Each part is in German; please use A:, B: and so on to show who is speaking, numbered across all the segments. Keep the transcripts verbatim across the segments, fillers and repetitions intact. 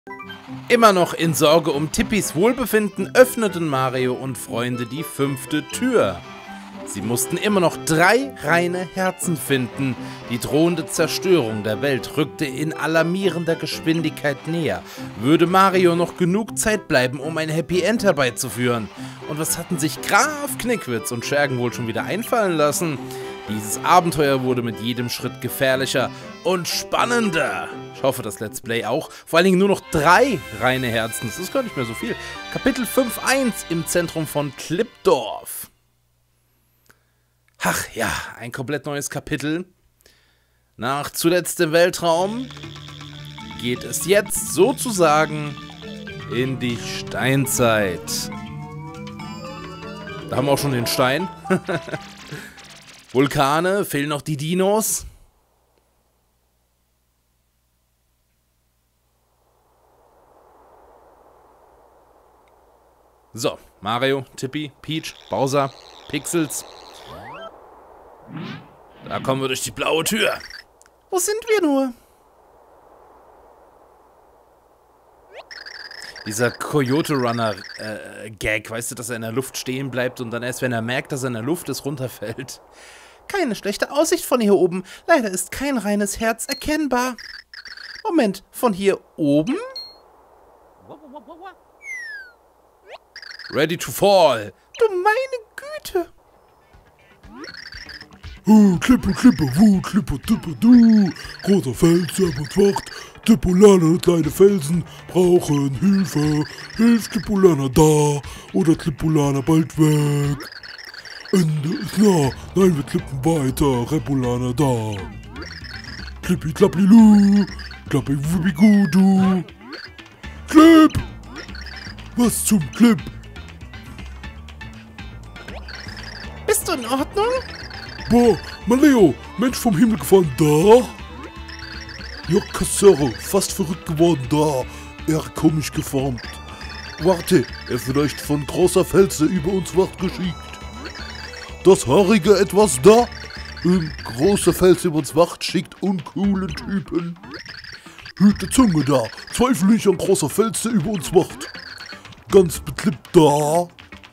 A: Immer noch in Sorge um Tippis Wohlbefinden öffneten Mario und Freunde die fünfte Tür. Sie mussten immer noch drei reine Herzen finden. Die drohende Zerstörung der Welt rückte in alarmierender Geschwindigkeit näher. Würde Mario noch genug Zeit bleiben, um ein Happy End herbeizuführen? Und was hatten sich Graf Knickwitz und Schergen wohl schon wieder einfallen lassen? Dieses Abenteuer wurde mit jedem Schritt gefährlicher und spannender. Ich hoffe, das Let's Play auch. Vor allen Dingen nur noch drei reine Herzen. Das ist gar nicht mehr so viel. Kapitel fünf Punkt eins im Zentrum von Klipdorf. Ach ja, ein komplett neues Kapitel. Nach zuletzt im Weltraum geht es jetzt sozusagen in die Steinzeit. Da haben wir auch schon den Stein. Vulkane, fehlen noch die Dinos. So, Mario, Tippi, Peach, Bowser, Pixels. Da kommen wir durch die blaue Tür. Wo sind wir nur? Dieser Coyote Runner äh, Gag, weißt du, dass er in der Luft stehen bleibt und dann erst, wenn er merkt, dass er in der Luft ist, runterfällt. Keine schlechte Aussicht von hier oben. Leider ist kein reines Herz erkennbar. Moment, von hier oben? Ready to fall. Du meine Güte.
B: Uh, Klippe, Klippe, Wu, Klippe, Tippe, Du. Großer Fels, Serb und Wacht. Tippolana, kleine Felsen brauchen Hilfe. Hilft Tippolana da oder Tippolana bald weg. Ende ist nah, nein, wir klippen weiter. Repolana da. Klippi, klapplilu, klappi, wubigudu. Klipp! Was zum Klipp?
A: Bist du in Ordnung?
B: Boah, Maleo, Mensch vom Himmel gefallen, da? Ja, Kassero, fast verrückt geworden, da. Er komisch geformt. Warte, er vielleicht von großer Felsen über uns Wacht geschickt. Das haarige etwas da? Ein großer Fels über uns Wacht schickt uncoolen Typen. Hüte Zunge da, zweifel ich an großer Felsen über uns Wacht. Ganz beklippt da.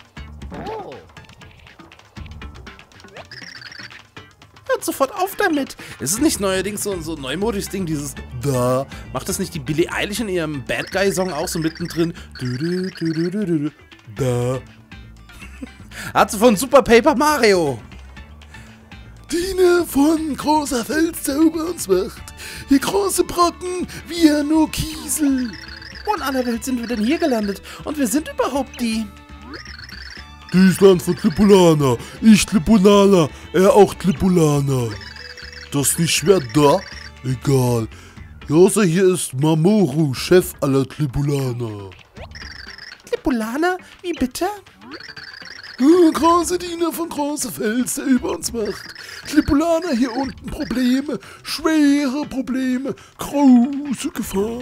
A: Hört sofort auf damit. Ist es nicht neuerdings so, so ein neumodisches Ding, dieses da? Macht das nicht die Billie Eilish in ihrem Bad Guy Song auch so mittendrin? Du, du, du, du, du, du, da. Hat sie von Super Paper Mario.
B: Diener von großer Fels, der über uns wacht. Hier große Brocken, wir nur Kiesel.
A: Wo in aller Welt sind wir denn hier gelandet? Und wer sind überhaupt die?
B: Dies Land von Klipolana. Ich Klipolana, er auch Klipolana. Das nicht schwer da? Egal. Außer hier ist Mamoru, Chef aller Klipolana.
A: Klipolana? Wie bitte?
B: Oh, große Diener von großer Fels, der über uns wacht. Klipolana hier unten Probleme, schwere Probleme, große Gefahr.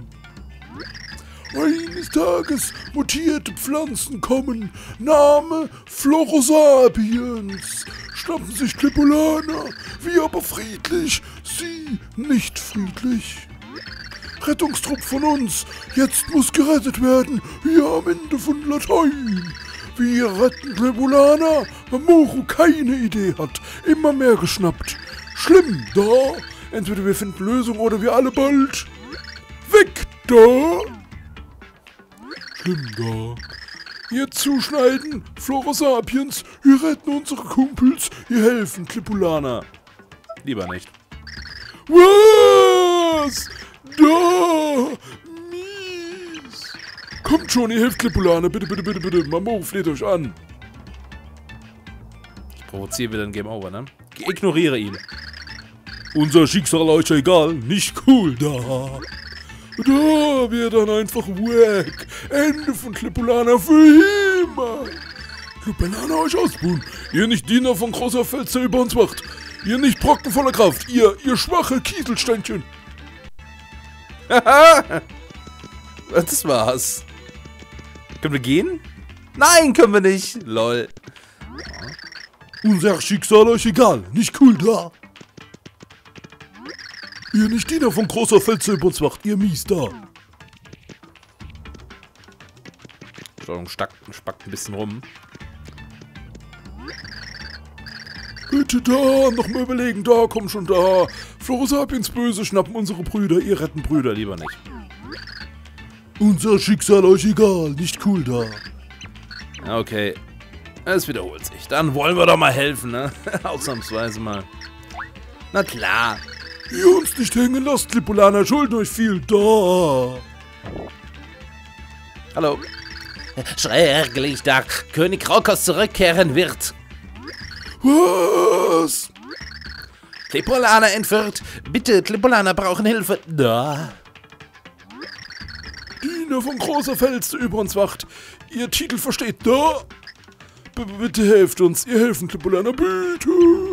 B: Eines Tages mutierte Pflanzen kommen, Name Florosapiens. Schnappen sich Klipolana, wir aber friedlich, sie nicht friedlich. Rettungstrupp von uns, jetzt muss gerettet werden, wir am Ende von Latein. Wir retten Klipolana, Mamoru keine Idee hat, immer mehr geschnappt. Schlimm, da. Entweder wir finden Lösung oder wir alle bald. Weg, da. Schlimm, da. Ihr zuschneiden, Florosapiens, wir retten unsere Kumpels, ihr helfen Klipolana.
A: Lieber nicht.
B: Was? Da. Kommt schon, ihr helft Klipolana, bitte, bitte, bitte, bitte. Mamoru fleht euch an.
A: Ich provoziere wieder ein Game Over, ne? Ignoriere ihn.
B: Unser Schicksal euch egal, nicht cool, da. Da wird dann einfach wack. Ende von Klipolana für immer. Klipolana euch ausbuhen. Ihr nicht Diener von großer Fels, der über uns wacht. Ihr nicht Brocken voller Kraft. Ihr, ihr schwache Kieselsteinchen.
A: Haha. Das war's. Können wir gehen? Nein, können wir nicht. Lol.
B: Unser Schicksal euch egal. Nicht cool da. Ihr nicht Diener von großer Fels über uns wacht. Ihr mies da.
A: Steuerung stackt, spackt ein bisschen rum.
B: Bitte da, nochmal überlegen, da, komm schon da. Florosapiens böse schnappen unsere Brüder, ihr retten Brüder lieber nicht. Unser Schicksal euch egal, nicht cool da.
A: Okay, es wiederholt sich. Dann wollen wir doch mal helfen, ne? Ausnahmsweise mal. Na klar.
B: Ihr uns nicht hängen lasst, Lipolaner, schulden euch viel, da.
A: Hallo. Schrecklich, da König Krokus zurückkehren wird.
B: Was?
A: Lipolaner entführt. Bitte, Lipolaner brauchen Hilfe. Da.
B: Diener von großer Fels, der über uns wacht. Ihr Titel versteht, da. B bitte helft uns, ihr helfen, Lipolaner, bitte.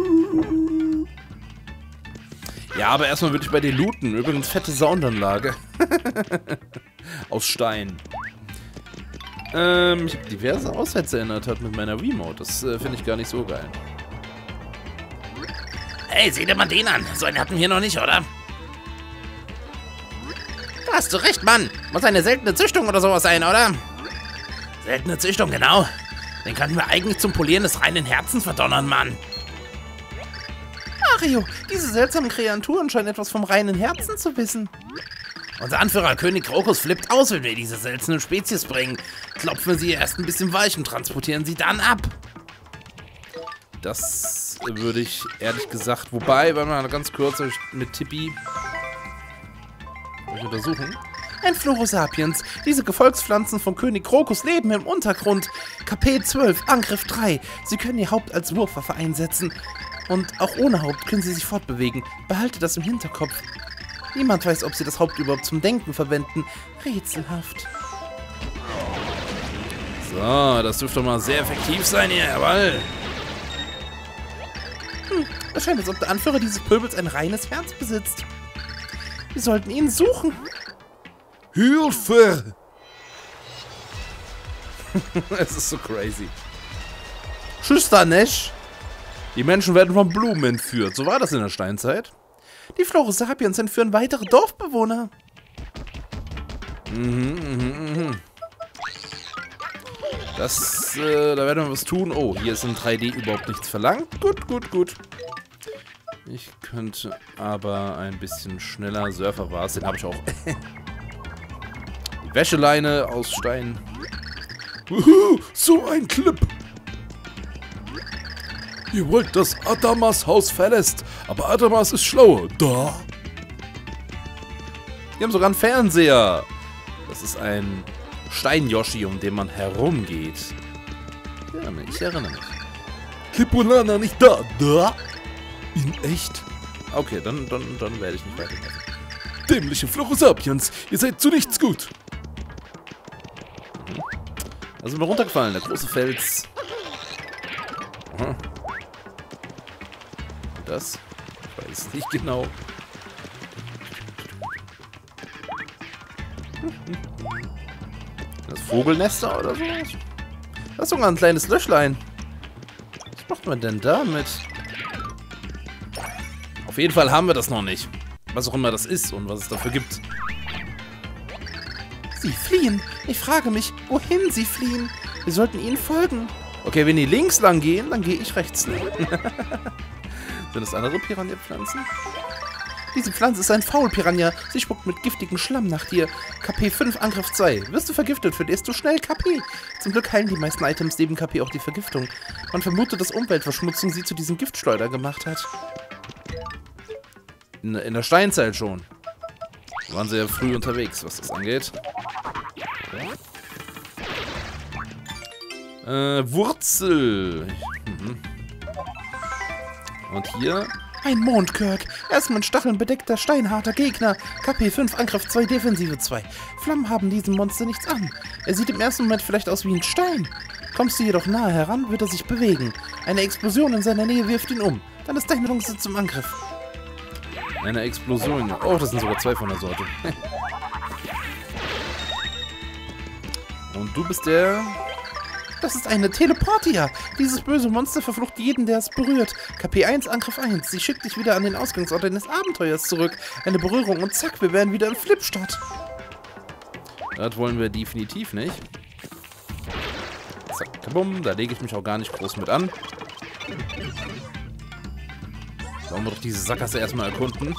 A: Ja, aber erstmal würde ich bei den looten. Übrigens fette Soundanlage. Aus Stein. Ähm, ich habe diverse Aussätze erinnert hat mit meiner Remote. Das äh, finde ich gar nicht so geil. Hey, sieh dir mal den an. So einen hatten wir hier noch nicht, oder? Da hast du recht, Mann. Muss eine seltene Züchtung oder sowas sein, oder? Seltene Züchtung, genau. Den könnten wir eigentlich zum Polieren des reinen Herzens verdonnern, Mann. Mario, diese seltsamen Kreaturen scheinen etwas vom reinen Herzen zu wissen. Unser Anführer König Krokus flippt aus, wenn wir diese seltenen Spezies bringen. Klopfen wir sie erst ein bisschen weich und transportieren sie dann ab. Das würde ich ehrlich gesagt, wobei, wenn man ganz kurz mit Tippi untersuchen. Ein Florosapiens. Diese Gefolgspflanzen von König Krokus leben im Untergrund. K P zwölf, Angriff drei. Sie können ihr Haupt als Wurfwaffe einsetzen. Und auch ohne Haupt können sie sich fortbewegen. Behalte das im Hinterkopf. Niemand weiß, ob sie das Haupt überhaupt zum Denken verwenden. Rätselhaft. So, das dürfte mal sehr effektiv sein hier, jawohl. Hm, es scheint, als ob der Anführer dieses Pöbels ein reines Herz besitzt. Wir sollten ihn suchen.
B: Hilfe!
A: Es ist so crazy. Tschüss, Danesh. Die Menschen werden von Blumen entführt. So war das in der Steinzeit. Die Florosapiens entführen weitere Dorfbewohner. Mhm, mhm, mhm. Das, äh, da werden wir was tun. Oh, hier ist in drei D überhaupt nichts verlangt. Gut, gut, gut. Ich könnte aber ein bisschen schneller. Surfer war es, den habe ich auch. Die Wäscheleine aus Stein.
B: Uhu, so ein Clip. Ihr wollt, dass Adamas Haus verlässt, aber Adamas ist schlauer. Da.
A: Wir haben sogar einen Fernseher. Das ist ein Stein-Yoshi, um den man herumgeht. Ja, ich erinnere mich.
B: Lipolaner nicht da. Da. In echt.
A: Okay, dann, dann, dann werde ich nicht weitermachen.
B: Dämliche Florosapiens, ihr seid zu nichts gut.
A: Mhm. Da sind wir runtergefallen, der große Fels. Aha. Das? Ich weiß es nicht genau. Das Vogelnester oder sowas? Das ist sogar ein kleines Löschlein. Was macht man denn damit? Auf jeden Fall haben wir das noch nicht. Was auch immer das ist und was es dafür gibt. Sie fliehen. Ich frage mich, wohin sie fliehen. Wir sollten ihnen folgen. Okay, wenn die links lang gehen, dann gehe ich rechts lang. Sind das andere Piranha-Pflanzen? Diese Pflanze ist ein Faul-Piranha. Sie spuckt mit giftigem Schlamm nach dir. K P fünf, Angriff zwei. Wirst du vergiftet, verlierst du schnell K P. Zum Glück heilen die meisten Items neben K P auch die Vergiftung. Man vermutet, dass Umweltverschmutzung sie zu diesem Giftschleuder gemacht hat. In, in der Steinzeit schon. Da waren sie ja früh unterwegs, was das angeht. Äh, Wurzel. Mhm. Und hier... Ein Mondkirk. Er ist mit Stacheln bedeckter, steinharter Gegner. K P fünf, Angriff zwei, Defensive zwei. Flammen haben diesem Monster nichts an. Er sieht im ersten Moment vielleicht aus wie ein Stein. Kommst du jedoch nahe heran, wird er sich bewegen. Eine Explosion in seiner Nähe wirft ihn um. Dann ist deine Chance zum Angriff. Eine Explosion. Oh, das sind sogar zwei von der Sorte. Und du bist der... Das ist eine Teleportia. Dieses böse Monster verflucht jeden, der es berührt. K P eins, Angriff eins. Sie schickt dich wieder an den Ausgangsort deines Abenteuers zurück. Eine Berührung und zack, wir wären wieder im Flipstadt. Das wollen wir definitiv nicht. Zack, kabum. Da lege ich mich auch gar nicht groß mit an. Wollen wir doch diese Sackgasse erstmal erkunden.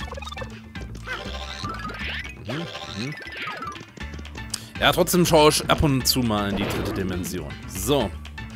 A: Mhm, mhm. Ja, trotzdem schaue ich ab und zu mal in die dritte Dimension. So.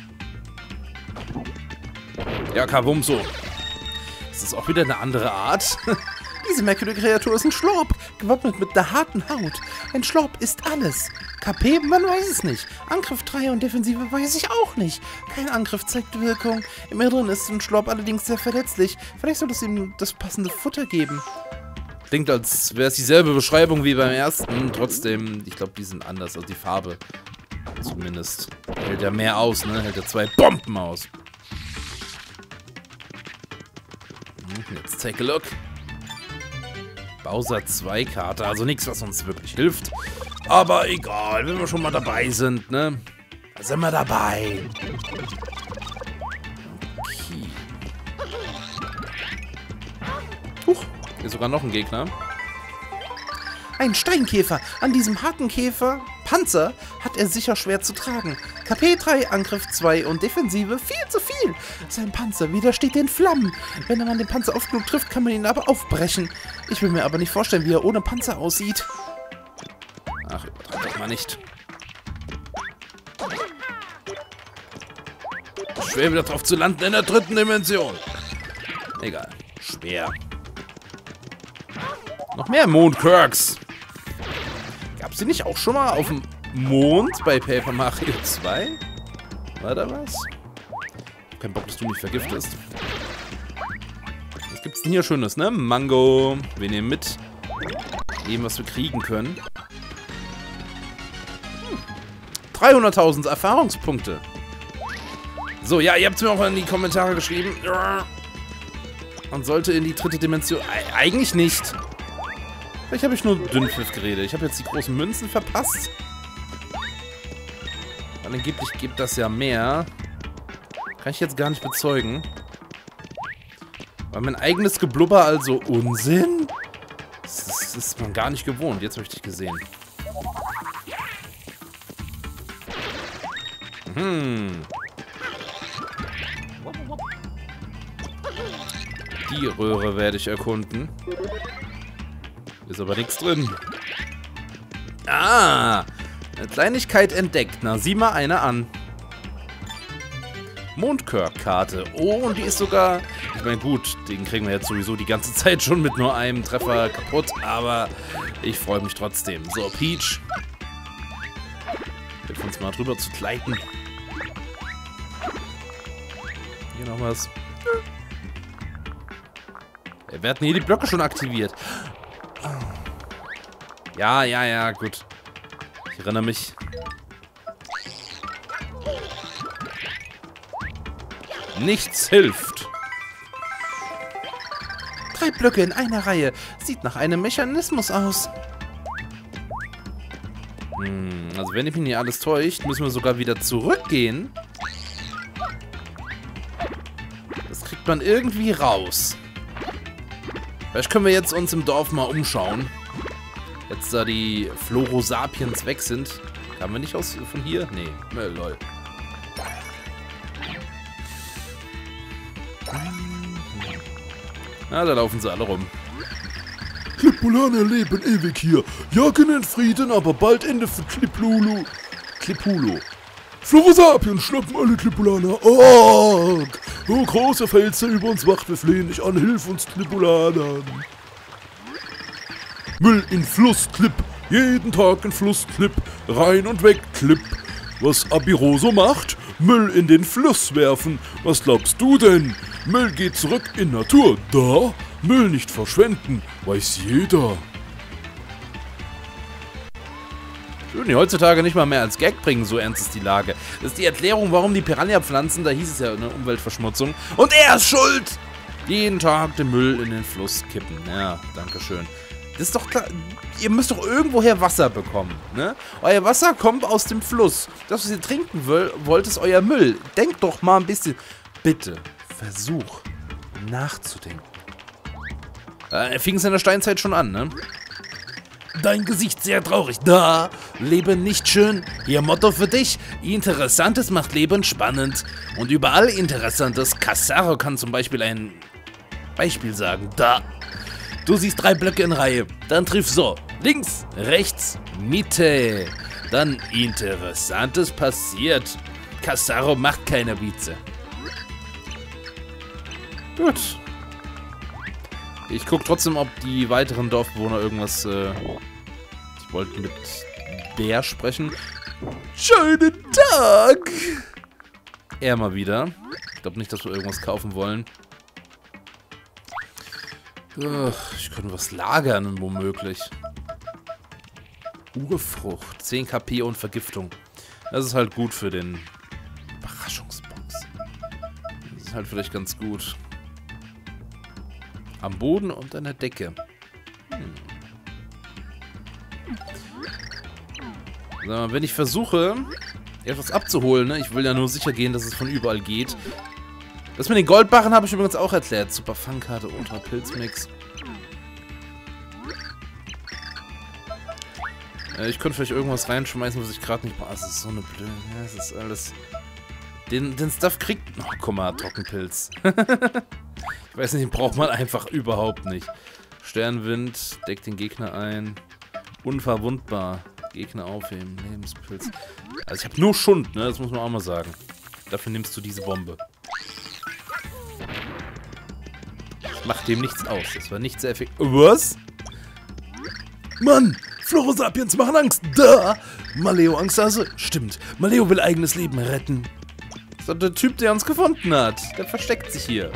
A: Ja, kabum, so. Das ist auch wieder eine andere Art. Diese merkwürdige Kreatur ist ein Schlorp, gewappnet mit einer harten Haut. Ein Schlorp ist alles. K P, man weiß es nicht. Angriff drei und Defensive weiß ich auch nicht. Kein Angriff zeigt Wirkung. Im Inneren ist ein Schlorp allerdings sehr verletzlich. Vielleicht soll es ihm das passende Futter geben. Klingt, als wäre es dieselbe Beschreibung wie beim ersten. Trotzdem, ich glaube, die sind anders. Also die Farbe zumindest. Hält ja mehr aus, ne? Hält ja zwei Bomben aus. Jetzt take a look. Bowser zwei Karte, also nichts, was uns wirklich hilft. Aber egal, wenn wir schon mal dabei sind, ne? Da sind wir dabei. Okay. Huch, hier ist sogar noch ein Gegner. Ein Steinkäfer. An diesem harten Käfer, Panzer, hat er sicher schwer zu tragen. K P drei, Angriff zwei und Defensive viel zu viel. Sein Panzer widersteht den Flammen. Wenn man den Panzer oft genug trifft, kann man ihn aber aufbrechen. Ich will mir aber nicht vorstellen, wie er ohne Panzer aussieht. Ach, übertreib das mal nicht. Schwer wieder drauf zu landen in der dritten Dimension. Egal. Schwer. Noch mehr Mondquirks. Gab's die nicht auch schon mal auf dem Mond bei Paper Mario zwei? War da was? Kein Bock, dass du mich vergiftest. Was gibt's denn hier Schönes, ne? Mango. Wir nehmen mit. Nehmen, was wir kriegen können. Hm. dreihunderttausend Erfahrungspunkte. So, ja, ihr habt es mir auch in die Kommentare geschrieben. Man sollte in die dritte Dimension... E- eigentlich nicht. Vielleicht habe ich nur Dünnpfiff geredet. Ich habe jetzt die großen Münzen verpasst. Weil angeblich gibt das ja mehr. Kann ich jetzt gar nicht bezeugen. War mein eigenes Geblubber also Unsinn? Das ist, das ist man gar nicht gewohnt. Jetzt habe ich dich gesehen. Hm. Die Röhre werde ich erkunden. Ist aber nichts drin. Ah! Eine Kleinigkeit entdeckt. Na, sieh mal eine an. Mondquirk-Karte. Oh, und die ist sogar... Ich meine, gut, den kriegen wir jetzt sowieso die ganze Zeit schon mit nur einem Treffer kaputt, aber ich freue mich trotzdem. So, Peach. Hilf uns mal drüber zu gleiten. Hier noch was. Wir hatten hier die Blöcke schon aktiviert. Ja, ja, ja, gut. Ich erinnere mich. Nichts hilft. Drei Blöcke in einer Reihe. Sieht nach einem Mechanismus aus. Hm, also wenn ich mich nicht alles täuscht, müssen wir sogar wieder zurückgehen. Das kriegt man irgendwie raus. Vielleicht können wir jetzt uns im Dorf mal umschauen. Jetzt da die Florosapiens weg sind. Kamen wir nicht aus von hier? Nee, äh, lol. Na, da laufen sie alle rum.
B: Clippulaner leben ewig hier. Jagen in Frieden, aber bald Ende für Cliplulu.
A: Clipulo.
B: Florosapien schnappen alle Clippulaner. Oh, oh, großer Fels, der über uns wacht, wir flehen dich an. Hilf uns Clippulanern. Müll in Fluss, Clip. Jeden Tag in Fluss, Clip. Rein und weg, Clip. Was Abiroso macht? Müll in den Fluss werfen. Was glaubst du denn? Müll geht zurück in Natur. Da? Müll nicht verschwenden. Weiß jeder.
A: Würden die heutzutage nicht mal mehr als Gag bringen, so ernst ist die Lage. Das ist die Erklärung, warum die Piranha-Pflanzen, da hieß es ja eine Umweltverschmutzung. Und er ist schuld! Jeden Tag den Müll in den Fluss kippen. Ja, danke schön. Das ist doch klar, ihr müsst doch irgendwoher Wasser bekommen, ne? Euer Wasser kommt aus dem Fluss. Das, was ihr trinken wollt, ist euer Müll. Denkt doch mal ein bisschen. Bitte, versuch nachzudenken. Äh, fing es in der Steinzeit schon an, ne? dein Gesicht sehr traurig. Da, Leben nicht schön. Hier Motto für dich. Interessantes macht Leben spannend. Und überall Interessantes. Cassaro kann zum Beispiel ein Beispiel sagen. Da. Du siehst drei Blöcke in Reihe. Dann triff so. Links, rechts, Mitte. Dann Interessantes passiert. Cassaro macht keine Witze. Gut. Ich gucke trotzdem, ob die weiteren Dorfbewohner irgendwas... Äh ich wollte mit der sprechen. Schönen Tag! Er mal wieder. Ich glaube nicht, dass wir irgendwas kaufen wollen. Ugh, ich könnte was lagern, womöglich. Urfrucht. zehn KP und Vergiftung. Das ist halt gut für den... Überraschungsbox. Das ist halt vielleicht ganz gut. Am Boden und an der Decke. Hm. So, wenn ich versuche, etwas abzuholen, ne? Ich will ja nur sicher gehen, dass es von überall geht. Das mit den Goldbarren habe ich übrigens auch erklärt. Super Fangkarte, Ultra Pilzmix. Äh, ich könnte vielleicht irgendwas reinschmeißen, was ich gerade nicht mache. Das ist so eine blöde... Ja, das ist alles... Den, den Stuff kriegt... Oh, guck mal, Trockenpilz. Ich weiß nicht, den braucht man einfach überhaupt nicht. Sternwind, deckt den Gegner ein. Unverwundbar. Gegner aufheben. Lebenspilz. Also ich habe nur Schund, ne? Das muss man auch mal sagen. Dafür nimmst du diese Bombe. Das macht dem nichts aus. Das war nicht sehr effektiv. Was? Mann! Florosapiens machen Angst! Da! Maleo Angsthase? Stimmt. Maleo will eigenes Leben retten. Das ist doch der Typ, der uns gefunden hat. Der versteckt sich hier.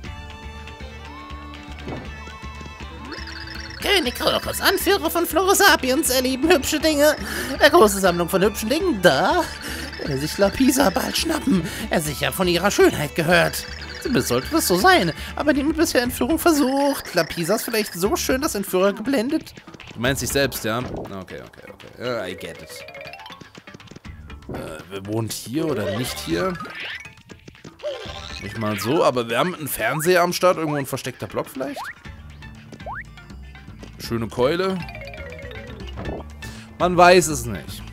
C: König Krokus, Anführer von Florosapiens, erleben hübsche Dinge. Eine große Sammlung von hübschen Dingen, da. Will sich Lapisa bald schnappen, er sicher von ihrer Schönheit gehört. Das sollte das so sein, aber niemand bisher Entführung versucht. Lapisa ist vielleicht so schön, dass Entführer geblendet.
A: Du meinst dich selbst, ja? Okay, okay, okay. Uh, I get it. Äh, wer wohnt hier oder nicht hier? Nicht mal so, aber wir haben einen Fernseher am Start. Irgendwo ein versteckter Block vielleicht? Schöne Keule. Man weiß es nicht.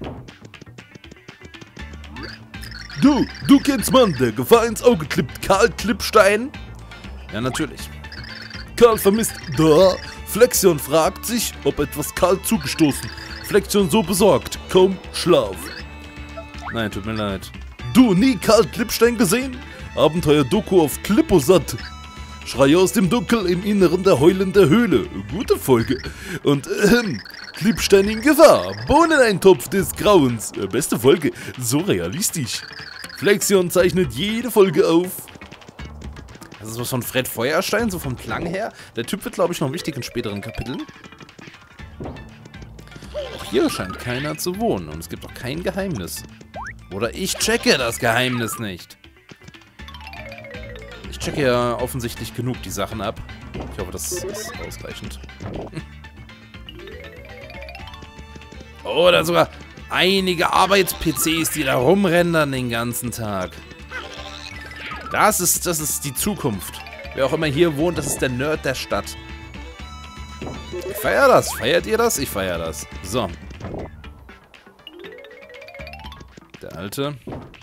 B: Du, du kennst Mann, der Gefahr ins Auge klippt. Karl Klippstein?
A: Ja, natürlich.
B: Karl vermisst da. Flexion fragt sich, ob etwas Karl zugestoßen. Flexion so besorgt. Kaum Schlaf.
A: Nein, tut mir leid.
B: Du nie Karl Klippstein gesehen? Abenteuer-Doku auf Klipposat. Schreie aus dem Dunkel im Inneren der heulenden Höhle. Gute Folge. Und ähm, Klippstein in Gefahr. Bohneneintopf des Grauens. Beste Folge. So realistisch. Flexion zeichnet jede Folge auf.
A: Das ist was von Fred Feuerstein, so vom Klang her. Der Typ wird, glaube ich, noch wichtig in späteren Kapiteln. Auch hier scheint keiner zu wohnen. Und es gibt auch kein Geheimnis. Oder ich checke das Geheimnis nicht. Ich checke ja offensichtlich genug die Sachen ab. Ich hoffe, das ist ausreichend. Oder sogar einige Arbeits-P Cs, die da rumrendern den ganzen Tag. Das ist, das ist die Zukunft. Wer auch immer hier wohnt, das ist der Nerd der Stadt. Ich feiere das. Feiert ihr das? Ich feiere das. So. Der Alte.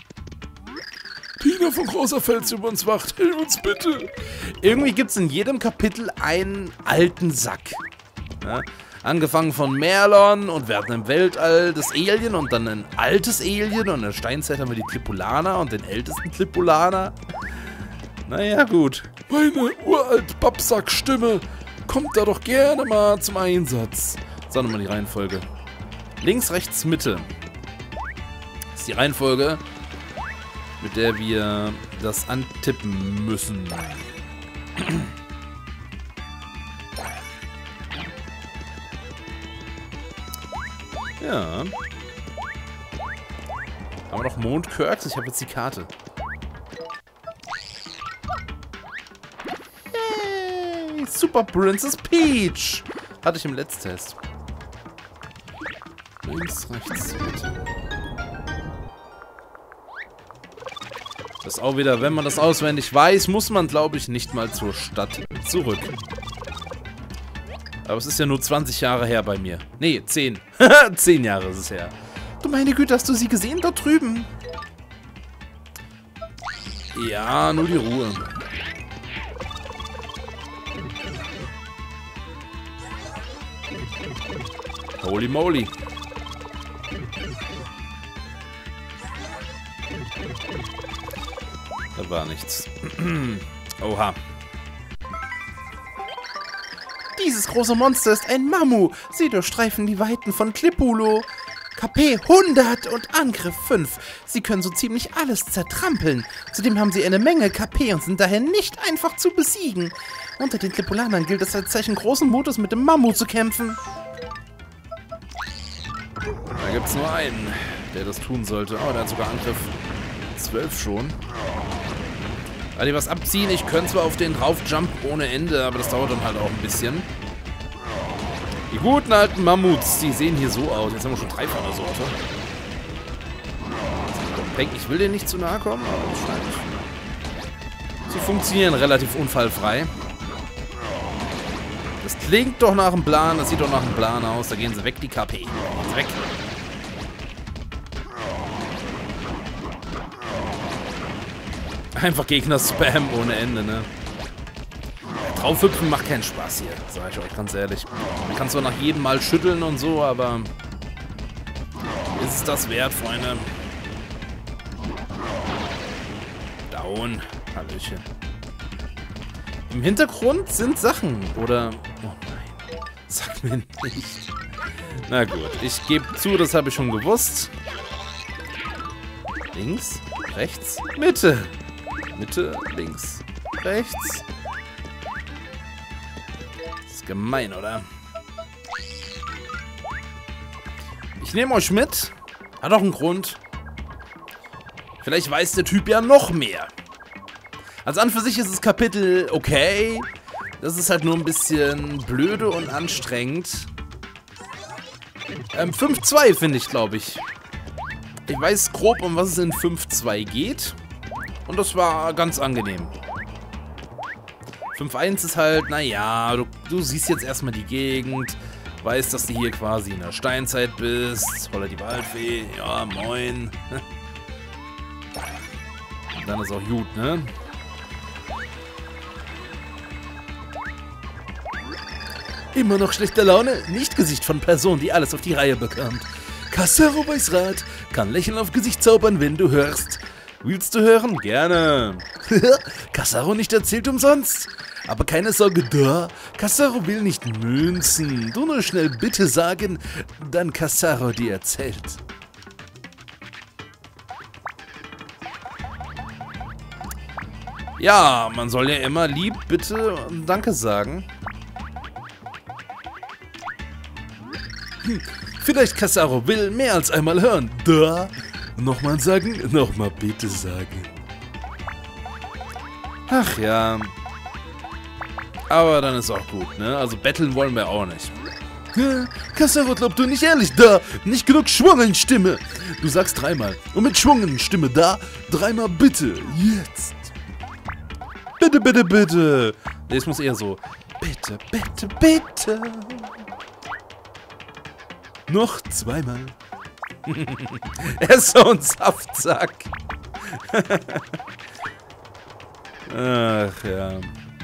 B: Tina von Großer Fels über uns wacht. Hilf uns bitte.
A: Irgendwie gibt es in jedem Kapitel einen alten Sack. Ja? Angefangen von Merlon und wir hatten im Weltall das Alien und dann ein altes Alien und in der Steinzeit haben wir die Tripulaner und den ältesten Tripulaner. Naja, gut.
B: Meine uralt Babsack-Stimme kommt da doch gerne mal zum Einsatz.
A: Sagen wir mal die Reihenfolge. Links, rechts, Mitte. Das ist die Reihenfolge, mit der wir das antippen müssen. Ja. Haben wir noch Mondquirks? Ich habe jetzt die Karte. Yay! Super Princess Peach! Hatte ich im Letzttest. Links, rechts, Mitte. Das auch wieder, wenn man das auswendig weiß, muss man, glaube ich, nicht mal zur Stadt zurück. Aber es ist ja nur zwanzig Jahre her bei mir. Nee, zehn. zehn Jahre ist es her.
C: Du meine Güte, hast du sie gesehen dort drüben?
A: Ja, nur die Ruhe. Holy moly. Da war nichts. Oha.
C: Dieses große Monster ist ein Mammu. Sie durchstreifen die Weiten von Klippulo. K P hundert und Angriff fünf. Sie können so ziemlich alles zertrampeln. Zudem haben sie eine Menge K P und sind daher nicht einfach zu besiegen. Unter den Klippulanern gilt es als Zeichen großen Mutes, mit dem Mammu zu kämpfen.
A: Da gibt es nur einen, der das tun sollte. Oh, der hat sogar Angriff zwölf schon. Weil die was abziehen, ich könnte zwar auf den draufjumpen ohne Ende, aber das dauert dann halt auch ein bisschen. Die guten alten Mammuts, die sehen hier so aus. Jetzt haben wir schon drei von der Sorte. Ich will denen nicht zu nahe kommen, aber das scheint. Sie funktionieren relativ unfallfrei. Das klingt doch nach einem Plan, das sieht doch nach einem Plan aus. Da gehen sie weg, die K P. Gehen sie weg. Einfach Gegner-Spam ohne Ende, ne? Draufhüpfen macht keinen Spaß hier, sag ich euch ganz ehrlich. Man kann zwar nach jedem Mal schütteln und so, aber ist es das wert, Freunde? Down. Hallöchen. Im Hintergrund sind Sachen, oder... Oh nein, sag mir nicht. Na gut, ich gebe zu, das habe ich schon gewusst. Links, rechts, Mitte. Mitte, links, rechts. Das ist gemein, oder? Ich nehme euch mit. Hat auch einen Grund. Vielleicht weiß der Typ ja noch mehr. Also an für sich ist das Kapitel okay. Das ist halt nur ein bisschen blöde und anstrengend. Ähm, fünf zwei finde ich, glaube ich. Ich weiß grob, um was es in fünf zwei geht. Und das war ganz angenehm. fünf eins ist halt, naja, du, du siehst jetzt erstmal die Gegend, weißt, dass du hier quasi in der Steinzeit bist. Holla die Waldfee, ja, moin. Und dann ist auch gut, ne?
B: Immer noch schlechte Laune? Nicht Gesicht von Person, die alles auf die Reihe bekommt. Kassero weiß Rat, kann Lächeln auf Gesicht zaubern, wenn du hörst.
A: Willst du hören? Gerne.
B: Kassero nicht erzählt umsonst. Aber keine Sorge da, Kassero will nicht münzen. Du nur schnell bitte sagen, dann Kassero dir erzählt.
A: Ja, man soll ja immer lieb, bitte und Danke sagen.
B: Hm, vielleicht Kassero will mehr als einmal hören. Da. Nochmal sagen, nochmal bitte sagen.
A: Ach ja. Aber dann ist auch gut, ne? Also betteln wollen wir auch nicht.
B: Ja, Kassero, glaub du nicht ehrlich, da. Nicht genug Schwung in Stimme. Du sagst dreimal. Und mit Schwung in Stimme da. Dreimal bitte. Jetzt.
A: Bitte, bitte, bitte. Nee, es muss eher so.
B: Bitte, bitte, bitte. Noch zweimal.
A: Er ist so ein Saftsack. Ach ja.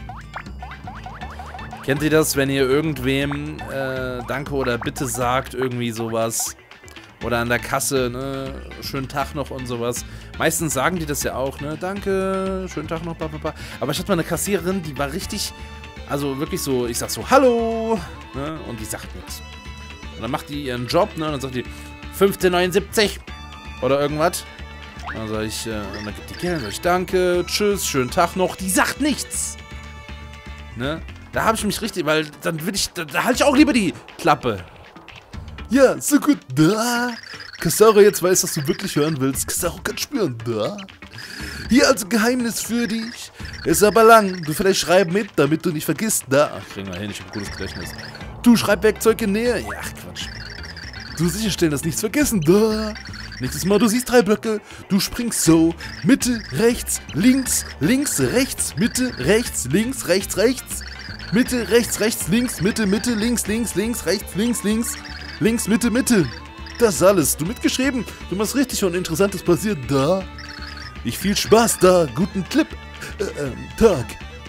A: Kennt ihr das, wenn ihr irgendwem äh, Danke oder Bitte sagt, irgendwie sowas? Oder an der Kasse, ne? Schönen Tag noch und sowas. Meistens sagen die das ja auch, ne? Danke, schönen Tag noch, bla, bla, bla. Aber ich hatte mal eine Kassiererin, die war richtig, also wirklich so, ich sag so, hallo, ne? Und die sagt nichts. Und dann macht die ihren Job, ne? Und dann sagt die, fünfzehn neunundsiebzig oder irgendwas. Und dann sag ich, äh, und dann gibt die Geld, sag ich, danke, tschüss, schönen Tag noch. Die sagt nichts. Ne? Da habe ich mich richtig, weil dann will ich, da, da halte ich auch lieber die Klappe.
B: Ja, so gut, da. Kassero jetzt weiß, was du wirklich hören willst. Kassero kann spüren, da. Hier also Geheimnis für dich. Ist aber lang. Du vielleicht schreib mit, damit du nicht vergisst, da.
A: Ach, kriegen wir hin, ich hab ein gutes Gedächtnis.
B: Du Schreibwerkzeug in Nähe. Ja, ach Quatsch. Du sicherstellen, dass nichts vergessen, da. Nächstes Mal, du siehst drei Blöcke. Du springst so. Mitte, rechts, links, links, rechts, Mitte, rechts, links, rechts, rechts. Mitte, rechts, rechts, links, Mitte, Mitte, links, links, links, rechts, links, links, links, Mitte, Mitte. Das ist alles. Du mitgeschrieben? Du machst richtig und Interessantes passiert da. Ich viel Spaß da. Guten Clip. Äh, äh, Tag.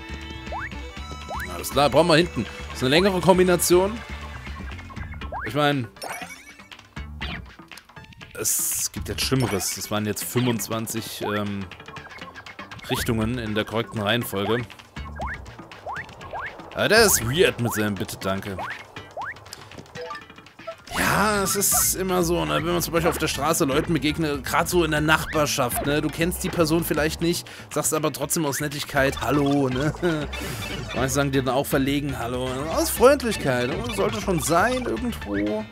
A: Alles klar, brauchen wir hinten. Das ist eine längere Kombination. Ich meine, es gibt jetzt Schlimmeres. Das waren jetzt fünfundzwanzig ähm, Richtungen in der korrekten Reihenfolge. Aber der ist weird mit seinem Bitte, danke. Ja, es ist immer so, ne? Wenn man zum Beispiel auf der Straße Leuten begegnet, gerade so in der Nachbarschaft, ne? Du kennst die Person vielleicht nicht, sagst aber trotzdem aus Nettigkeit Hallo, ne? Manche sagen dir dann auch verlegen Hallo, aus Freundlichkeit, das sollte schon sein irgendwo.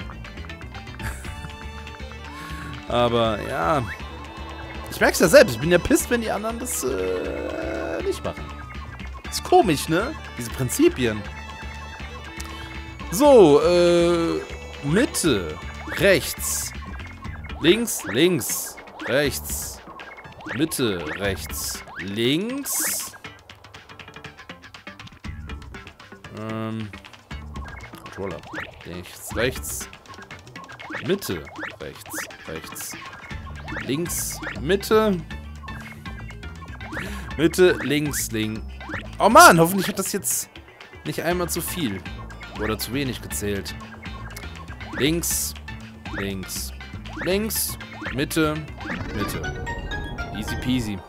A: Aber ja, ich merk's ja selbst, ich bin ja pisst, wenn die anderen das äh, nicht machen. Ist komisch, ne? Diese Prinzipien. So, äh... Mitte, rechts, links, links, rechts, Mitte, rechts, links, ähm, Controller, rechts, rechts, Mitte, rechts, rechts, links, Mitte, Mitte, links, links. Oh Mann, hoffentlich hat das jetzt nicht einmal zu viel oder zu wenig gezählt. Links, links, links, Mitte, Mitte. Easy peasy.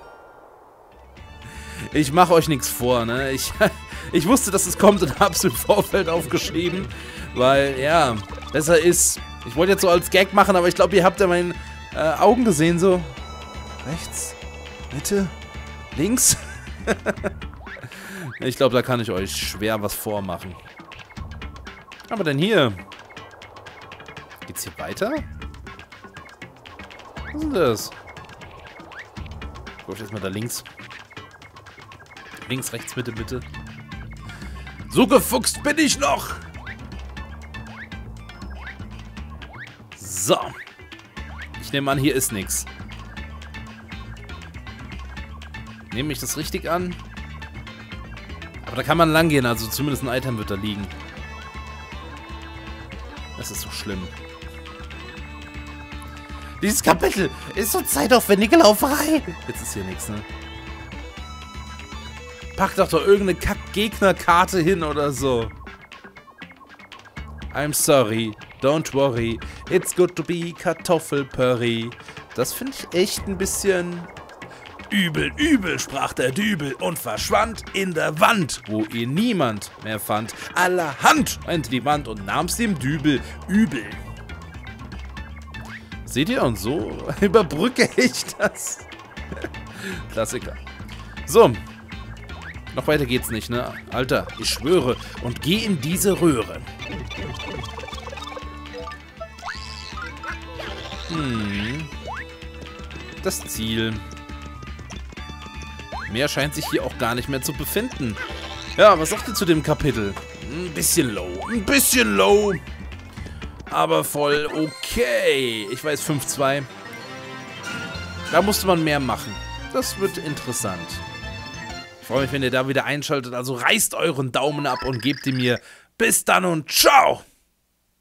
A: Ich mache euch nichts vor, ne? Ich, ich wusste, dass es kommt und hab's im Vorfeld aufgeschrieben, weil, ja, besser ist. Ich wollte jetzt so als Gag machen, aber ich glaube, ihr habt ja meine äh, Augen gesehen, so. Rechts, Mitte, links. Ich glaube, da kann ich euch schwer was vormachen. Aber denn hier... Geht's hier weiter? Was ist denn das? Guck ich jetzt mal da links. Links, rechts, Mitte, Mitte. So gefuchst bin ich noch! So. Ich nehme an, hier ist nichts. Nehme ich das richtig an? Aber da kann man lang gehen, also zumindest ein Item wird da liegen. Das ist so schlimm. Dieses Kapitel ist so zeitaufwendige Lauferei. Jetzt ist hier nichts, ne? Pack doch doch irgendeine Kack-Gegner-Karte hin oder so. I'm sorry, don't worry, it's good to be Kartoffelpüree. Das finde ich echt ein bisschen... Übel, übel, sprach der Dübel und verschwand in der Wand, wo ihn niemand mehr fand. Allerhand meinte die Wand und nahm's dem Dübel übel. Seht ihr? Und so überbrücke ich das. Klassiker. So. Noch weiter geht's nicht, ne? Alter, ich schwöre. Und geh in diese Röhre. Hm. Das Ziel. Mehr scheint sich hier auch gar nicht mehr zu befinden. Ja, was sagt ihr zu dem Kapitel? Ein bisschen low. Ein bisschen low. Aber voll okay. Ich weiß, fünf zwei. Da musste man mehr machen. Das wird interessant. Ich freue mich, wenn ihr da wieder einschaltet. Also reißt euren Daumen ab und gebt ihn mir. Bis dann und ciao!